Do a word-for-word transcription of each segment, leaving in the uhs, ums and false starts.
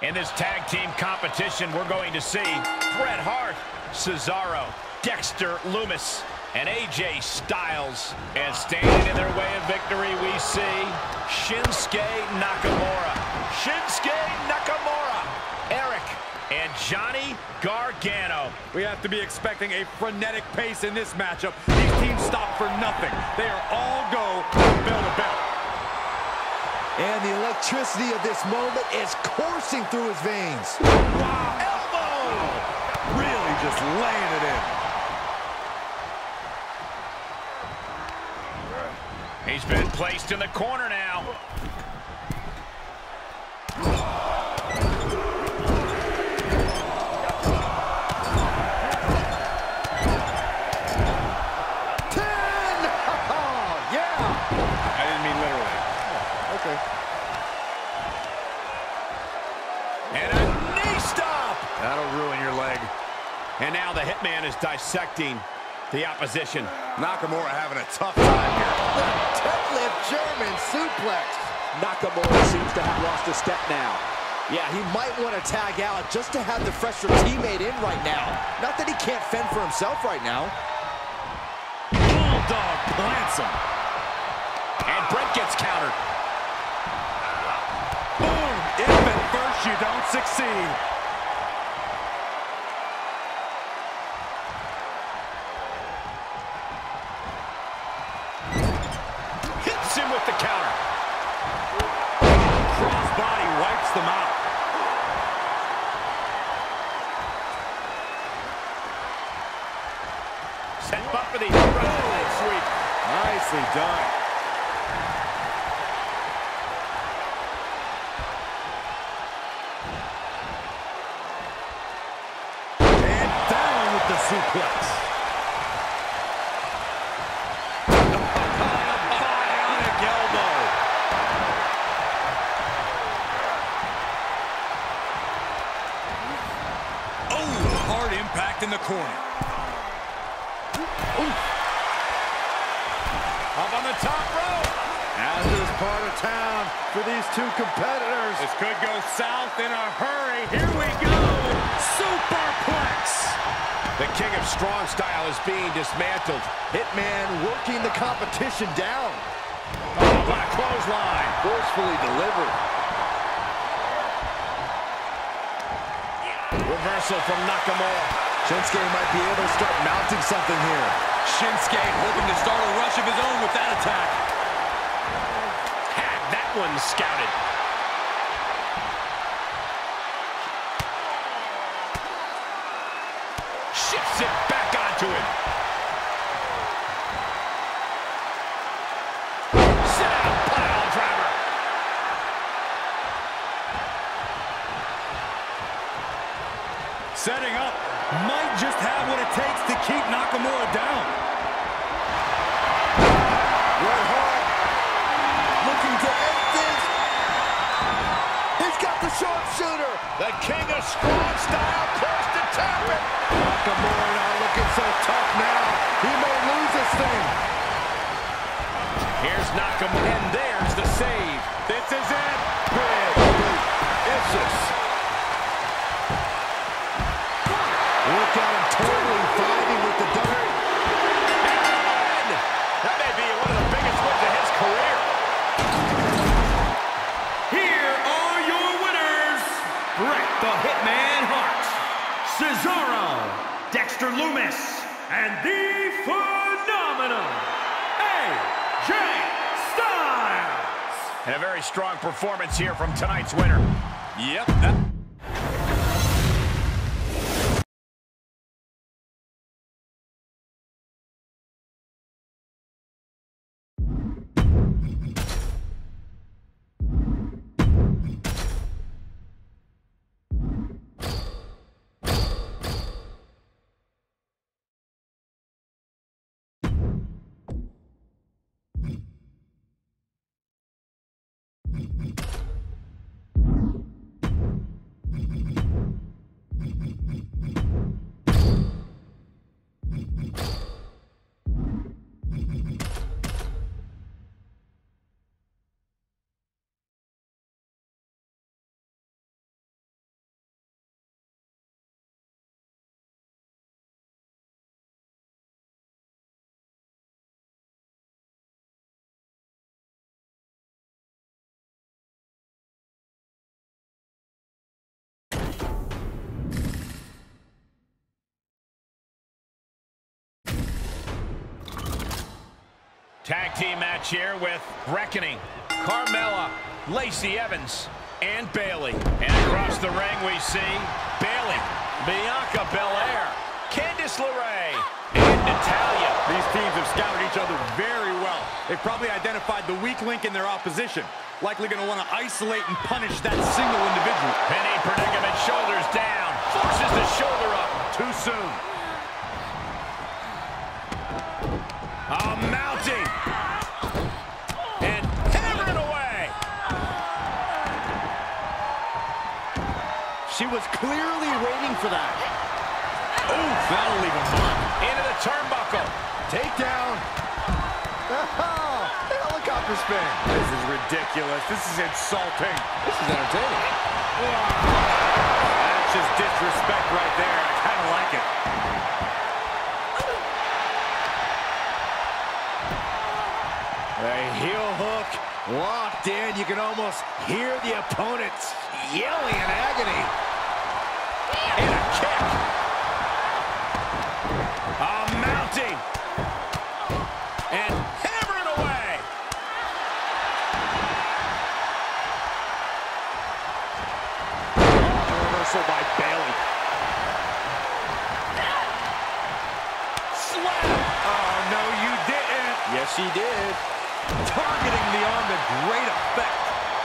In this tag team competition, we're going to see Bret Hart, Cesaro, Dexter Lumis, and A J Styles. And standing in their way of victory, we see Shinsuke Nakamura. Shinsuke Nakamura, Eric, and Johnny Gargano. We have to be expecting a frenetic pace in this matchup. These teams stop for nothing. They are all go from bell to bell. And the electricity of this moment is coursing through his veins. Wow, elbow! Really just laying it in. He's been placed in the corner now. ten! Oh, yeah! I didn't mean literally. Okay. And a knee stop! That'll ruin your leg. And now the Hitman is dissecting the opposition. Nakamura having a tough time here. Deadlift German suplex. Nakamura seems to have lost a step now. Yeah, he might want to tag out just to have the fresher teammate in right now. Not that he can't fend for himself right now. Bulldog plants him. And Bret gets countered. Boom! If at first you don't succeed. Hits him with the counter. Crossbody wipes them out. Set up for the leg sweep. Nicely done. And down with the suplex. Bionic elbow. Oh, hard impact in the corner. Up on the top rope. As is part of town for these two competitors. This could go south in a hurry. Here we go. Superplex. The King of Strong Style is being dismantled. Hitman working the competition down. Oh, what a clothesline. Forcefully delivered. Reversal from Nakamura. Shinsuke might be able to start mounting something here. Shinsuke hoping to start a rush of his own with that attack. Had that one scouted. Shifts it back onto him. Sit down, pile driver. Setting up. Might just have what it takes to keep Nakamura down. Bret Hart looking to end this. He's got the sharpshooter. The King of Strong Style close to tap it. Nakamura not looking so tough now. He may lose this thing. Here's Nakamura, and there's the save. This is it. Big, big, vicious. Look at him totally fighting with the dirt. And that may be one of the biggest wins of his career. Here are your winners, Bret the Hitman Hart, Cesaro, Dexter Lumis, and the phenomenal A J Styles. And a very strong performance here from tonight's winner. Yep. That Tag team match here with Reckoning, Carmella, Lacey Evans, and Bayley. And across the ring we see Bayley, Bianca Belair, Candice LeRae, and Natalya. These teams have scouted each other very well. They've probably identified the weak link in their opposition. Likely going to want to isolate and punish that single individual. Penny predicament, shoulders down, forces the shoulder up. Too soon. Oh, mounting. And hammering away. She was clearly waiting for that. Ooh, that'll leave a mark. Into the turnbuckle. Takedown. Oh, helicopter spin. This is ridiculous. This is insulting. This is entertaining. That's just disrespect right there. I kind of like it. A heel hook locked in. You can almost hear the opponents yelling in agony. And a kick. Oh, mounting. And hammering away. Oh, reversal by Bayley. Slap. Oh, no, you didn't. Yes, she did. Targeting the arm to great effect.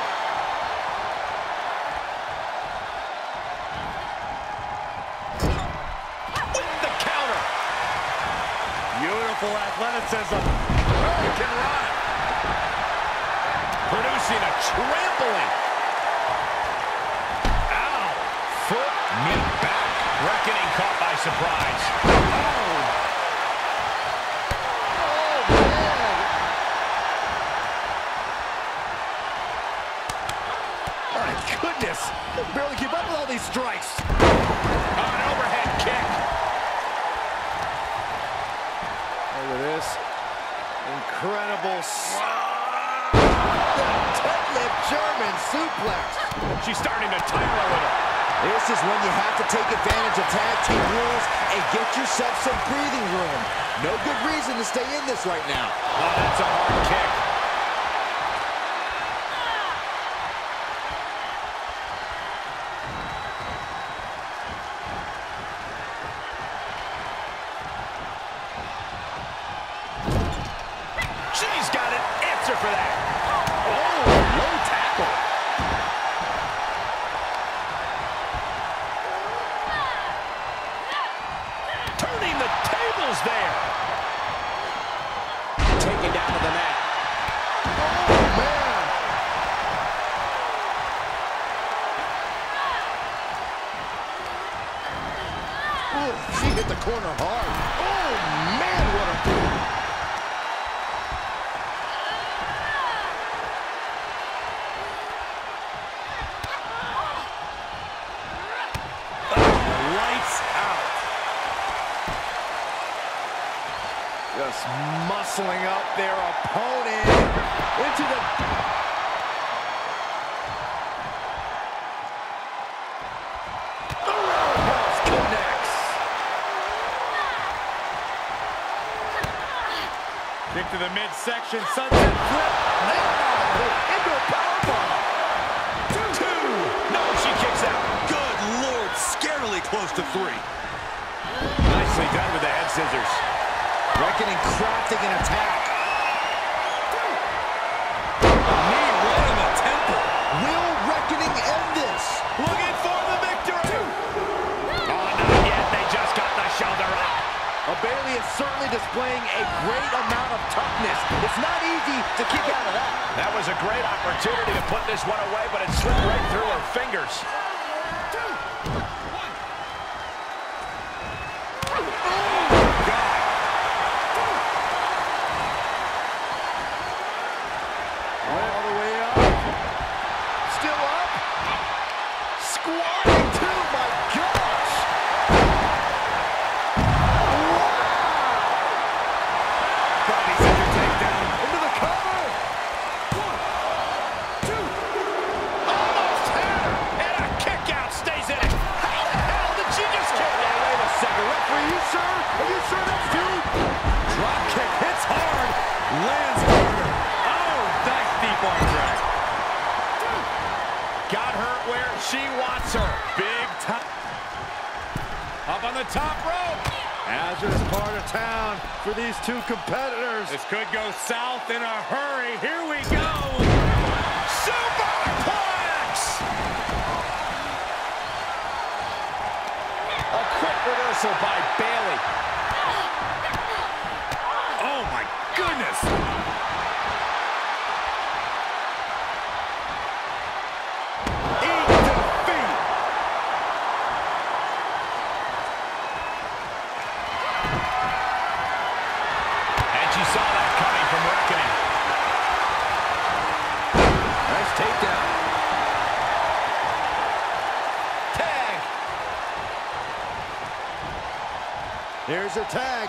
With the counter. Beautiful athleticism. Hurricane run. Producing a trampling. Ow. Foot, knee, back. Reckoning caught by surprise. Oh. Goodness, barely keep up with all these strikes. Oh, an overhead kick. Look at this. Incredible. The deadlift German suplex. She's starting to tire a little. This is when you have to take advantage of tag team rules and get yourself some breathing room. No good reason to stay in this right now. Oh, that's a hard kick. She's got an answer for that. Oh, low tackle. Turning the tables there. Taken down to the mat. Oh, man. Ooh, she hit the corner hard. Oh, man, what a move. Lights out. Just muscling up their opponent into the... The roundhouse connects. Kick to the midsection. Sunset flip. Now into a powerbomb. Two. No, she kicks out. Good Lord, scarily close to three. Nicely done with the head scissors. Reckoning crafting an attack. Knee right in the temple. Will Reckoning end this? Looking for the victory. Oh, not yet. They just got the shoulder up. A Bayley is certainly displaying a great amount of toughness. It's not easy to kick out of that. That was a great opportunity to put this one away, but it slipped right through her fingers. All the way up. Still up. Squatting too, my gosh. Wow. Body center takedown. Into the cover. One, two. Almost had her. And a kick out stays in it. How the hell did she just kick out? Wait a second. Referee, you sure? Are you sure that's two? Drop kick hits hard. Lands harder. Oh, nice deep arm drag. Got her where she wants her. Big time. Up on the top rope. Hazardous part of town for these two competitors. This could go south in a hurry. Here we go. Superplex! A quick reversal by Bayley. Oh, my goodness. Eat defeat. And she saw that coming from Reckoning. Nice takedown. Tag! Here's her tag.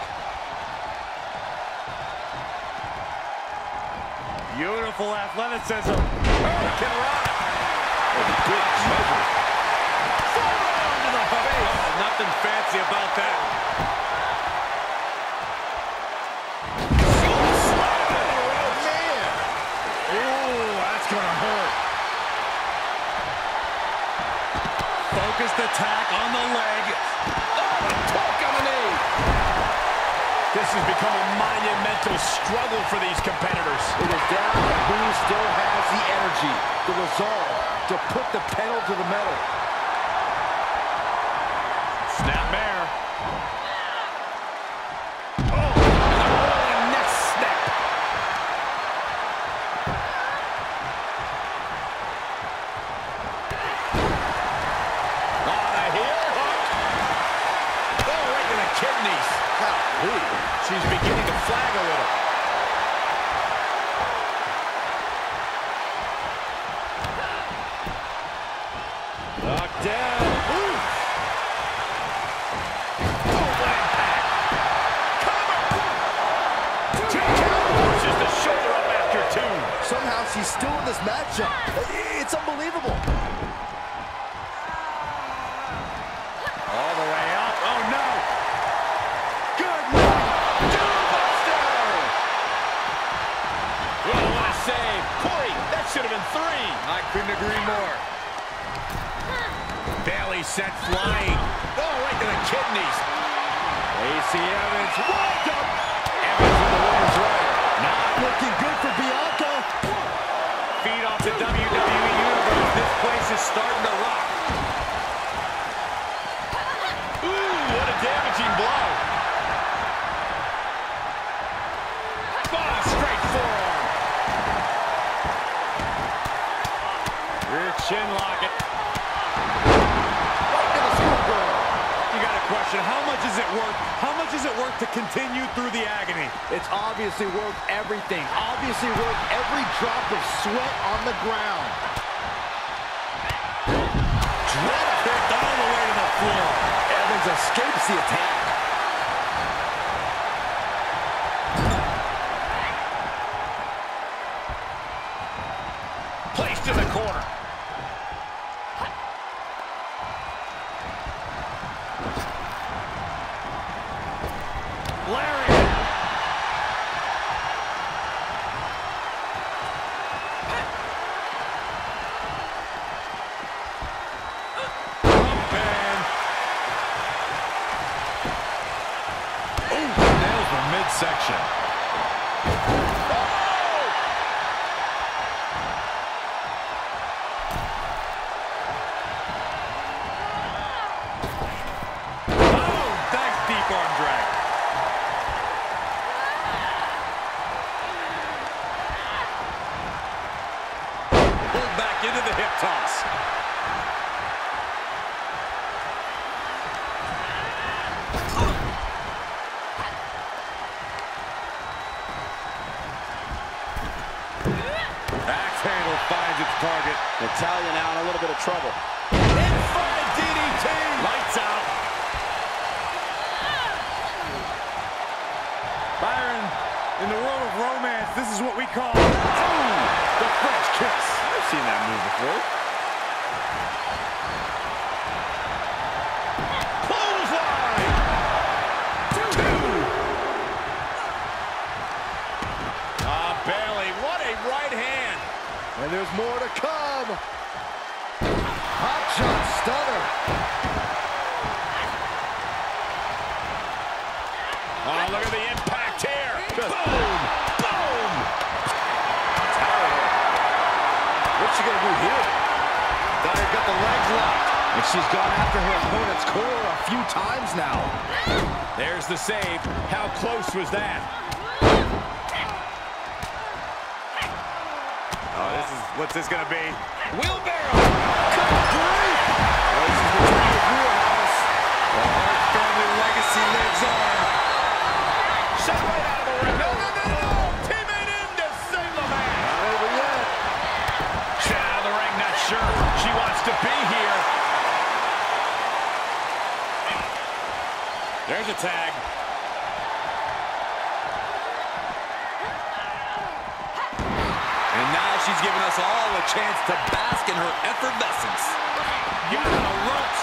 Beautiful athleticism. Hurricane Rana. Big measure. Forearm to the face. Oh, nothing fancy about that. Ooh, that's gonna hurt. Focused attack on the leg. Oh, a torque on the knee. This has become a monumental struggle for these competitors. It is down to who still has the energy, the resolve to put the pedal to the metal. Snapmare. Oh, and a rolling neck snap. On a heel hook. Oh, right to the kidneys. Golly, she's beginning to flag a little. Knocked down. Ooh. Full impact. Cover. Two count. Pushes the shoulder up after two. Somehow she's still in this matchup. It's unbelievable. All the way up. Oh, no. Good night. Doombuster. Oh, what a save. Corey, that should have been three. I couldn't agree more. Bayley sent flying. Oh, right to the kidneys. Lacey Evans. Wide up. Evans with the winner's right. Not Looking good for Bianca. Feed off the W W E Universe. This place is starting to rock. Ooh, what a damaging blow. Oh, straight forearm. Rear chin locket. Right to the schoolgirl. You got a question. How much is it worth? How much is it worth to continue through the agony? It's obviously worth everything. Obviously worth every drop of sweat on the ground. Drop kicked all the way to the floor. Evans escapes the attack. Placed in the corner. Lariat. Pump Ooh, nails the midsection. Oh, nice deep arm drag. Pulled back into the hip toss. Axe handle finds its target. Natalya now in a little bit of trouble. Inverted D D T. Lights out. Byron, in the world of romance, this is what we call oh, the French kiss. I've seen that move before. Clothesline. Two. there's more to come. Hot shot stunner. Oh, look at the impact here. Just boom, boom. What's she gonna do here? Dyer got the legs locked. And she's gone after her opponent's core a few times now. There's the save. How close was that? Oh, this is, what's this gonna be? Wheelbarrow. Good grief! Well, this is the Dyer wheelhouse. The Hart family legacy lives on. Shot right out of the ring. No, no, no, no. Teammate in to save the man. Not over yet. Shot out of the ring. Not sure she wants to be here. There's a tag. And now she's giving us all a chance to bask in her effervescence. Got on the ropes.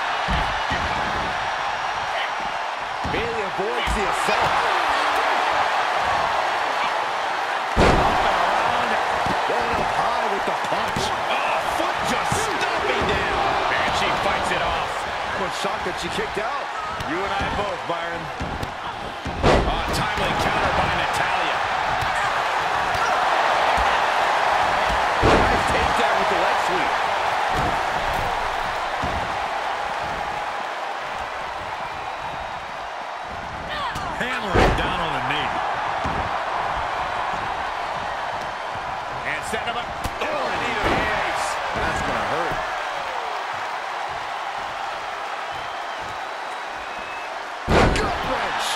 Bayley avoids the assault. Going up high with the punch. Oh, foot just stomping down. And she fights it off. I'm shocked that she kicked out. You and I both, Byron. Oh, timely counter by Natalya. Nice takedown with the leg sweep. Hammering down on the knee. And set him up. Oh, the knee to the face. That's gonna hurt. Gut wrench.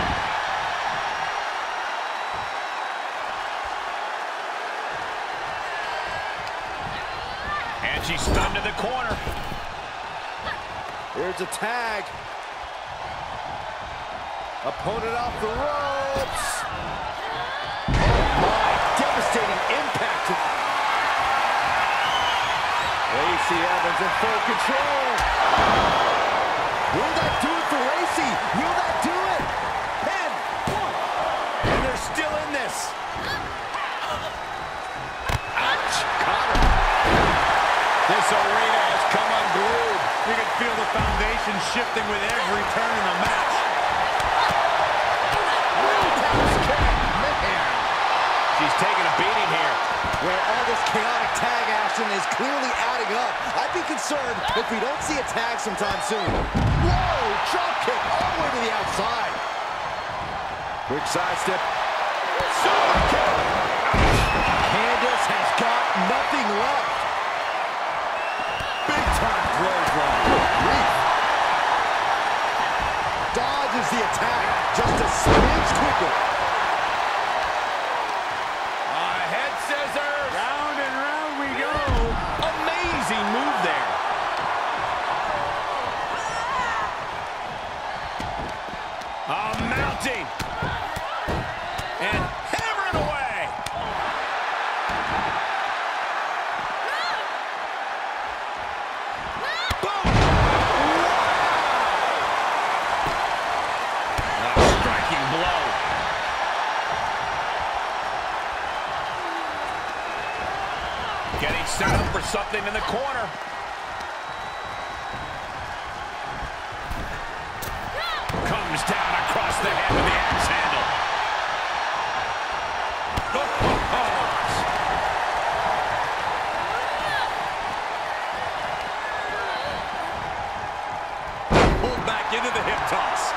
And she's stunned in the corner. Here's a tag. Opponent off the ropes. Oh my, devastating impact. Lacey Evans in full control. Will that do it for Lacey? Will that do it? Pin. And they're still in this. Ouch. Caught her. This arena has come unglued. You can feel the foundation shifting with every turn in the match. She's taking a beating here. Where all this chaotic tag action is clearly adding up. I'd be concerned if we don't see a tag sometime soon. Whoa! Drop kick all the way to the outside. Quick sidestep. Super kick. Candice has got nothing left. Big time clothesline. Good grief. Dodges the attack just a smidge quicker. Round and round we go. Amazing move there. Oh, mounting. And hammering away. Boom. Wow. A striking blow. Getting set up for something in the corner. Comes down across the head with the axe handle. Oh, oh, oh. Pulled back into the hip toss.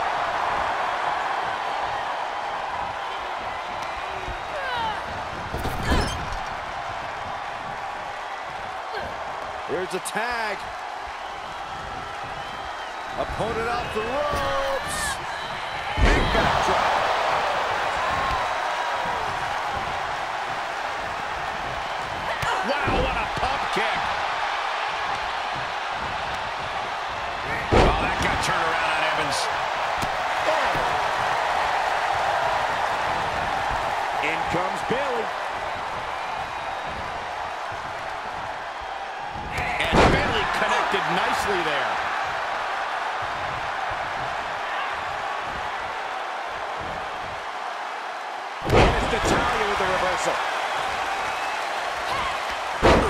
Here's a tag. Opponent off the ropes. Big backdrop. Wow, what a pump kick. Oh, that got turned around on Evans. Oh. In comes Bayley. Connected nicely there. And it's Natalya with the reversal.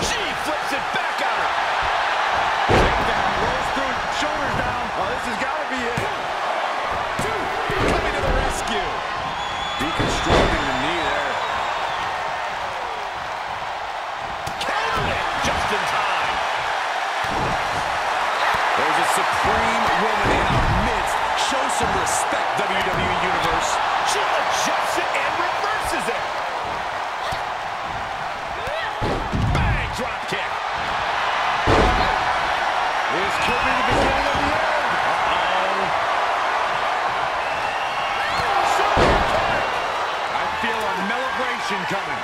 submission coming.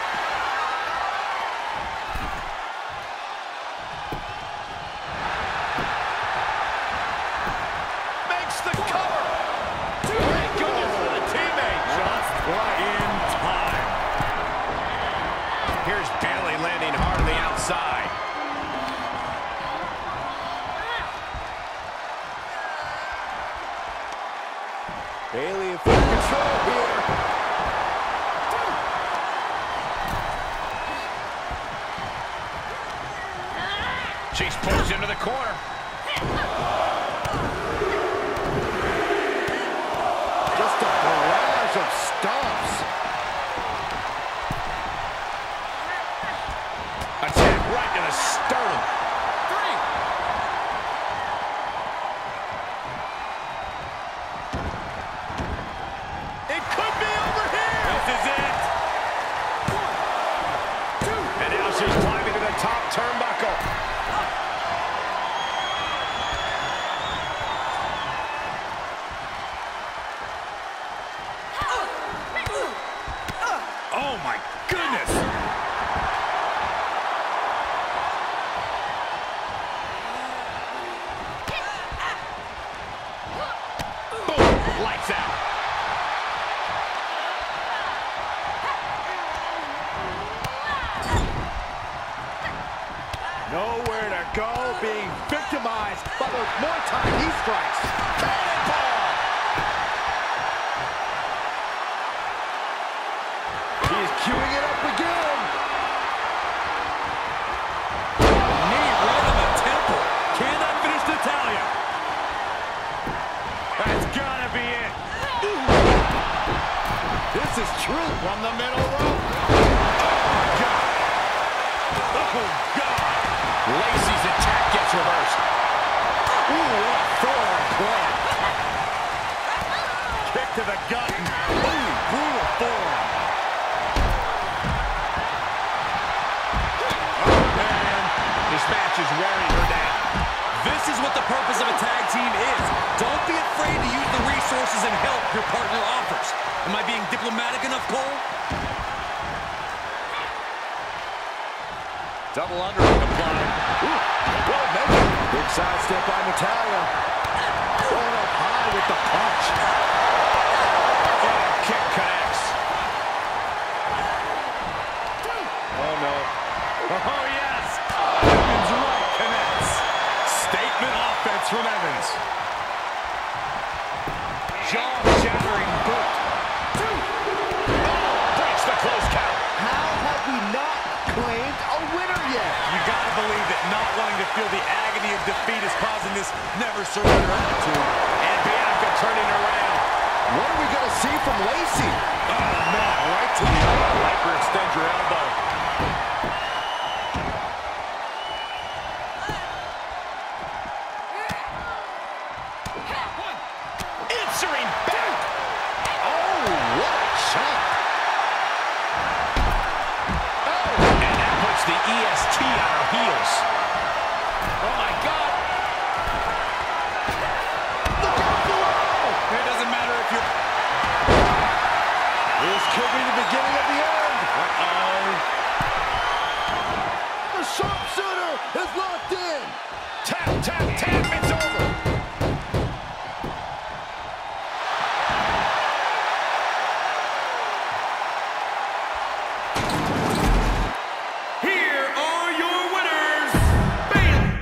Makes the cover. Thank goodness for the teammate. Just right in time. Here's Bayley landing hard on the outside. Bayley in full control here. She's pushed into the corner. Just a barrage of stomps. Attack right to the sternum. Three. It could be over here. This is it. One, two. And now she's climbing to the top turnbuckle. Oh my goodness! Boom! Lights out. Nowhere to go, being victimized by the more time he strikes. Cannonball! He's queuing it up again. Knee right in the temple. Can that finish Natalya? That's gotta be it. This is true. From the middle rope. Oh, God. Oh, God. Lacey's attack gets reversed. Ooh, what a forearm play. Kick to the gut. Ooh, brutal forearm. Oh, man. This match is wearing her down. This is what the purpose of a tag team is. Don't be afraid to use the resources and help your partner offers. Am I being diplomatic enough, Cole? Double underhook applied. Ooh, well measured. Big side step by Natalya. Going up high with the punch. Oh, kick connects. Oh, no. Oh, yes. Evans right connects. Statement offense from Evans. Jaw-shattering boot. Oh, breaks the close count. How have we not claimed a winner yet? You gotta believe that not wanting to feel the agony of defeat is causing this never surrender attitude. And Bianca turning around. What are we going to see from Lacey? Oh, no. Right to the elbow. Hyperextend your elbow. Answering back. Oh, what a shot. And that puts the E S T on her heels. Oh, my God. Look out below. It doesn't matter if you're... This could be the beginning of the end. Uh-oh. The sharpshooter is locked in. Tap, tap, tap. It's over. Here are your winners, Bayley.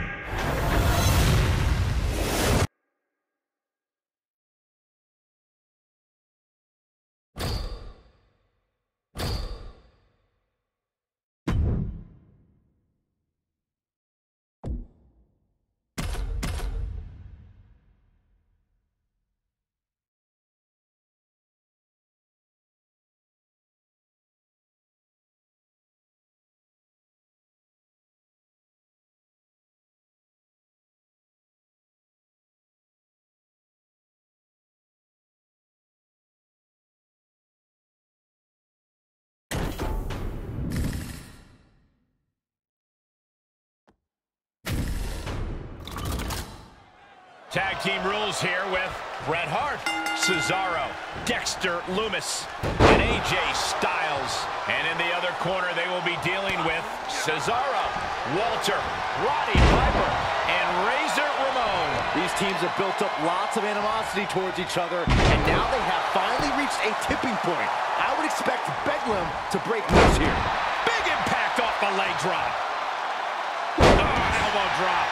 Tag team rules here with Bret Hart, Cesaro, Dexter Lumis, and A J Styles. And in the other corner, they will be dealing with Cesaro, Walter, Roddy Piper, and Razor Ramon. These teams have built up lots of animosity towards each other, and now they have finally reached a tipping point. I would expect Bedlam to break loose here. Big impact off the leg drop. Oh, elbow drop.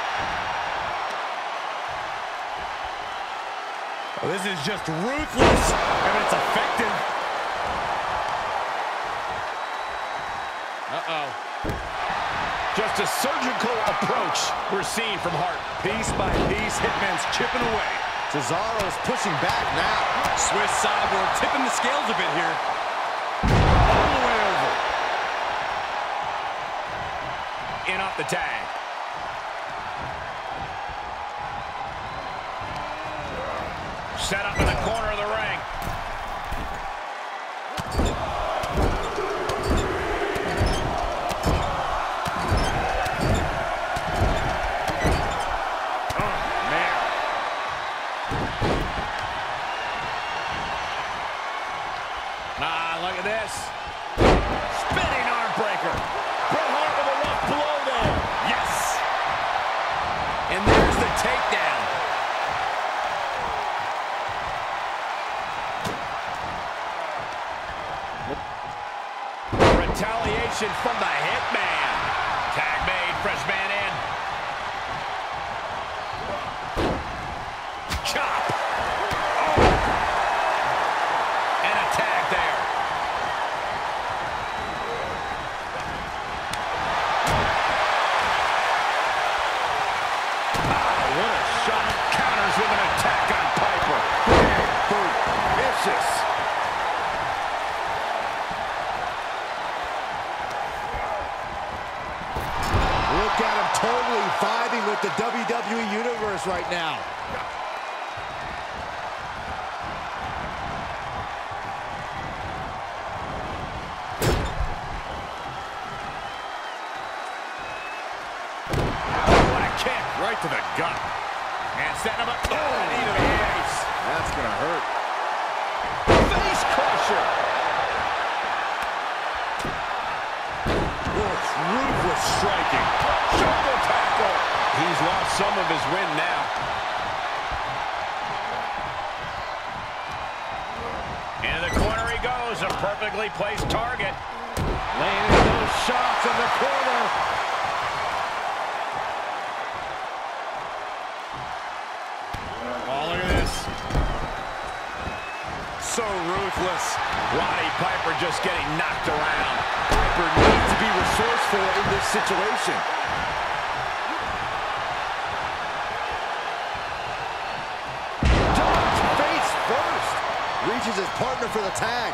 Oh, this is just ruthless, and it's effective. Uh-oh. Just a surgical approach we're seeing from Hart. Piece by piece, Hitman's chipping away. Cesaro is pushing back now. Swiss cyborg tipping the scales a bit here. All the way over. In off the tag. Set up in the corner of the ring. Ah, look at this. Spinning arm breaker. Bret Hart with a rough blow there. Yes. And there's the takedown. Retaliation from the Hitman. Tag made, fresh man in. Chop. Oh. And a tag there. Ah, what a shot. Counters with an attack on Piper. Big boot. Vicious. Look at him totally vibing with the W W E Universe right now. What a kick. Right to the gut. And setting him up. Oh, knee to the face. That's gonna hurt. Face crusher. Oh, it's ruthless striking. Shoulder tackle. He's lost some of his wind now. In the corner he goes. A perfectly placed target. Laying in those shots in the corner. Oh, look at this. So ruthless. Roddy Piper just getting knocked around. Piper needs to be resourceful in this situation. Dodge face first. Reaches his partner for the tag.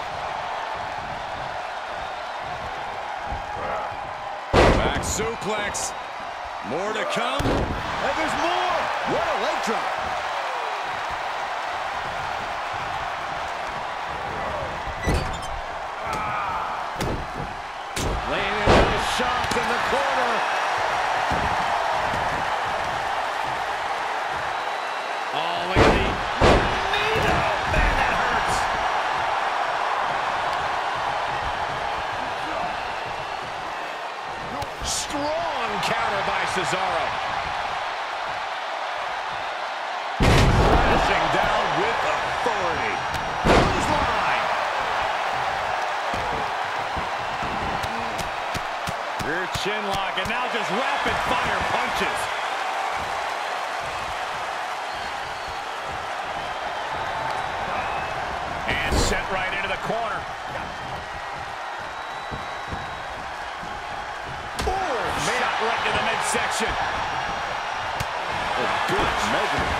Back suplex. More to come. And there's more. What a leg drop. Laying in those shots in the corner. Oh, look at the knee. Oh, man, that hurts. Strong counter by Cesaro. Crashing down with authority. Clothesline. Rear chin lock, and now just rapid fire punches. And sent right into the corner. Oh, man. Shot right to the midsection. A good measurement.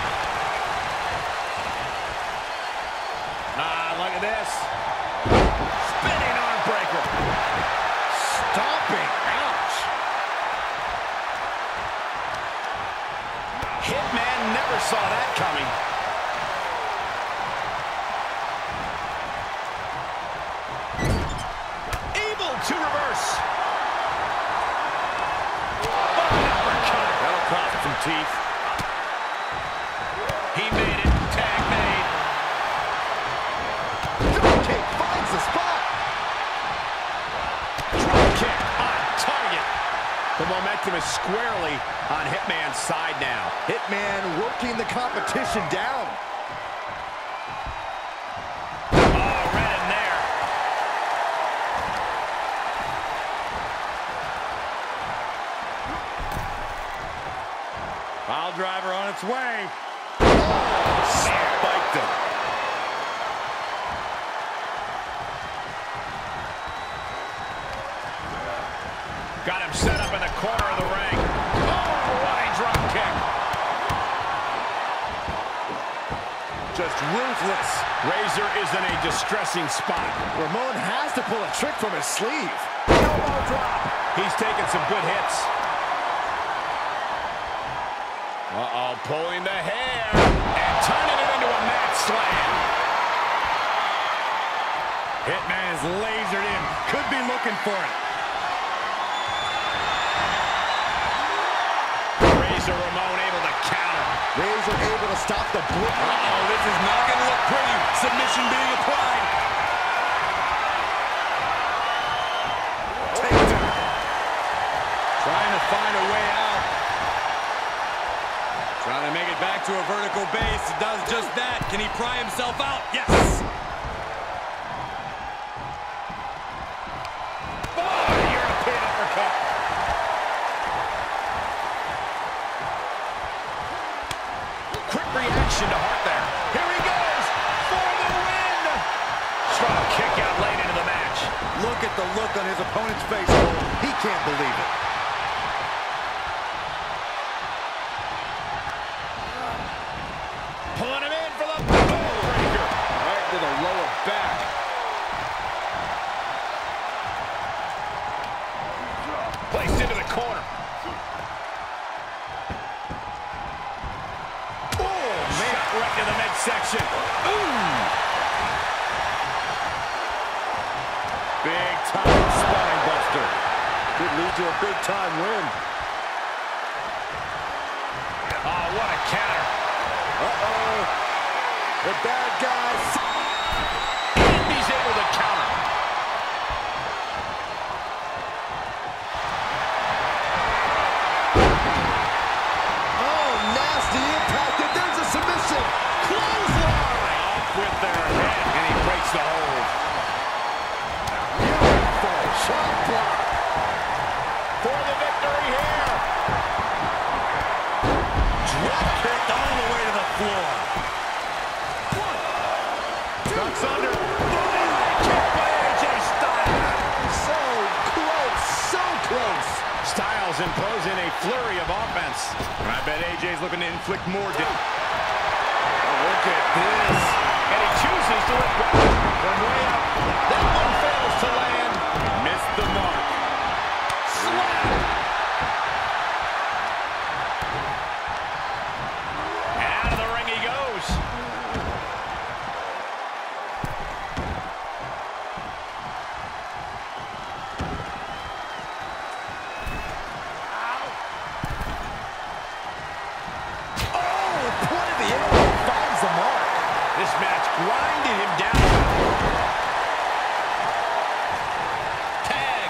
Ah, look at this. Spinning arm breaker. Stomping. Ouch. Hitman never saw that coming. Able to reverse. Oh, an uppercut. That'll cost some teeth. The momentum is squarely on Hitman's side now. Hitman working the competition down. Oh, right in there. Pile driver on its way. Oh, spiked him. Got him set up in the corner of the ring. Oh, what a drop kick. Just ruthless. Razor is in a distressing spot. Ramon has to pull a trick from his sleeve. Elbow drop. He's taking some good hits. Uh-oh, pulling the hair and turning it into a mat slam. Hitman is lasered in. Could be looking for it. Razor Ramon able to counter. Razor able to stop the blitz. Uh-oh, this is not going to look pretty. Submission being applied. Takes him. Trying to find a way out. Trying to make it back to a vertical base. He does just that. Can he pry himself out? Yes. Oh, European uppercut. Quick reaction to Hart there. Here he goes for the win. Strong kick out late into the match. Look at the look on his opponent's face. He can't believe it. Pulling him in for the breaker. Right to the lower back. Placed into the corner. Oh, man. Right to the midsection. Ooh. Big time spine buster. Could lead to a big time win. Oh, what a counter. Uh-oh. The bad guys. And he's able to counter. Oh, nasty impact. And there's a submission. Clothesline. Off with their head, and he breaks the hold. Beautiful shot block. For the victory here. Drop kicked all the way to the floor. Ducks under. Kick by A J Styles. So close. So close. Styles imposing a flurry of offense. I bet A J's looking to inflict more damage. Look at this. And he chooses to let go from way up. That one fails to land. Missed the mark. Slap. And out of the ring he goes. This match grinded him down. Tag.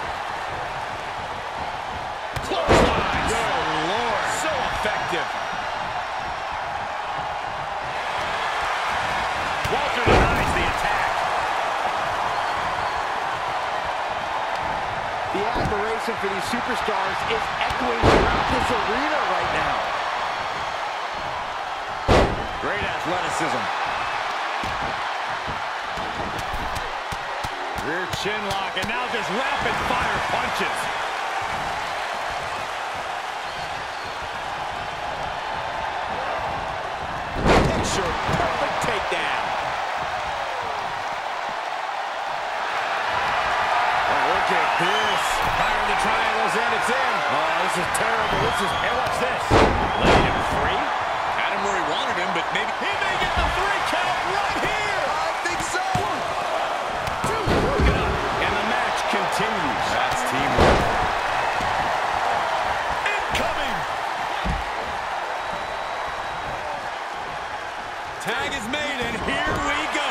Clothesline. Good Lord. So effective. Walter denies the attack. The admiration for these superstars is echoing throughout this arena right now. Great athleticism. Rear chin lock, and now just rapid fire punches. Picture perfect takedown. Oh, look at this. Fire the triangles and it's in. Oh, this is terrible. This is. And what's this? Laying him free? Had him where he wanted him, but maybe He may get the three count right here. I think so. Broken up, and the match continues. that's teamwork. Incoming. Tag is made, and here we go.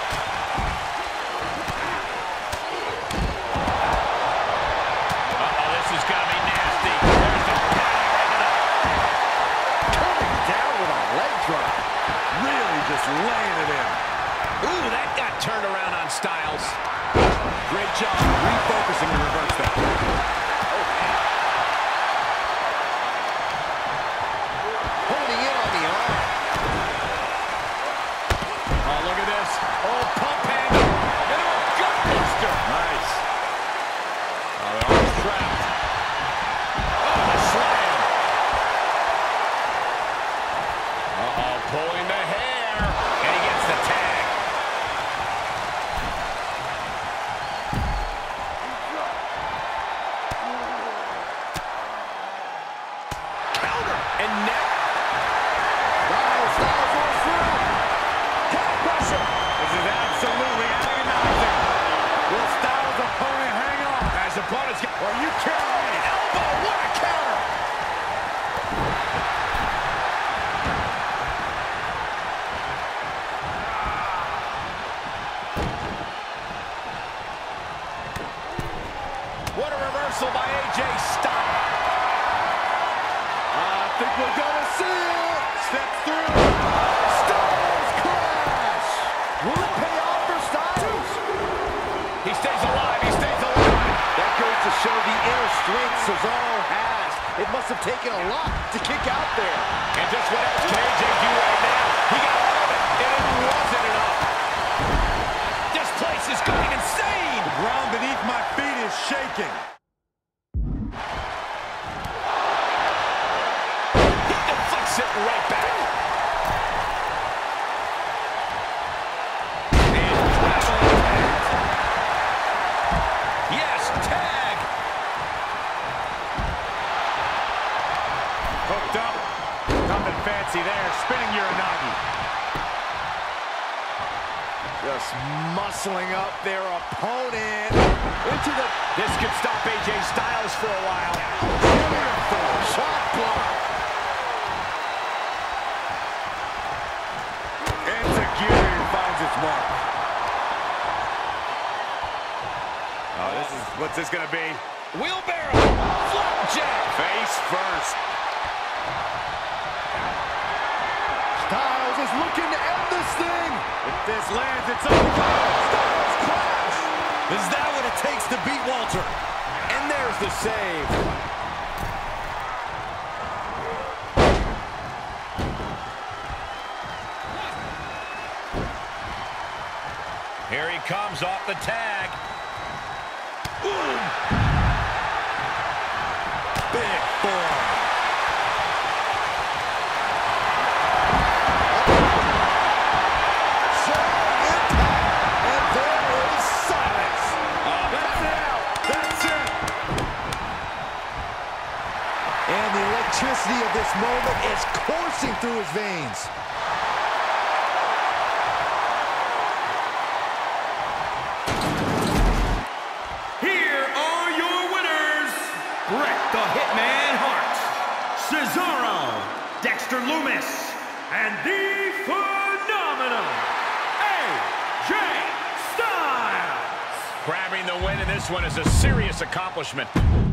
Uh-oh. turned around on Styles. Great job refocusing to reverse that. Holding in on the arm. Oh, look at this. Oh, pump handle. And a gutbuster. Nice. Oh, the arm's trapped. Oh, the slam. Uh-oh, pulling the hair. And he gets the tag. Counter. And neck. Styles, Styles goes through. Counter pressure. This is absolutely agonizing. Will Styles' opponent hang on? As opponents get... Are you kidding me? Elbow, what a counter. What a reversal by A J Styles. I think we're gonna see it. Step through. Styles crash. Will it pay off for Styles? He stays alive, he stays alive. That goes to show the inner strength Cesaro has. It must have taken a lot to kick out there. And just what else can A J do right now? He got all of it, and it wasn't enough. This place is going insane. The ground beneath my feet is shaking. He deflects it right back. And traveling tag. Yes, tag. Hooked up. Nothing fancy there. Spinning Uranagi. Just muscling up their opponent. Into the... This could stop A J Styles for a while. Beautiful shot block. Execution finds its mark. Oh, this is... What's this gonna be? Wheelbarrow. Flapjack. Face first. Styles is looking to end this thing. If this lands, it's over. Styles crash. Is that what it takes to beat Walter? And there's the save. Here he comes off the tag. Boom. Big form. Showing impact. And there is silence. That's it. That's it. And the electricity of this moment is coursing through his veins. Here are your winners, Bret the Hitman Hart, Cesaro, Dexter Lumis, and the phenomenal A J Styles. Grabbing the win in this one is a serious accomplishment.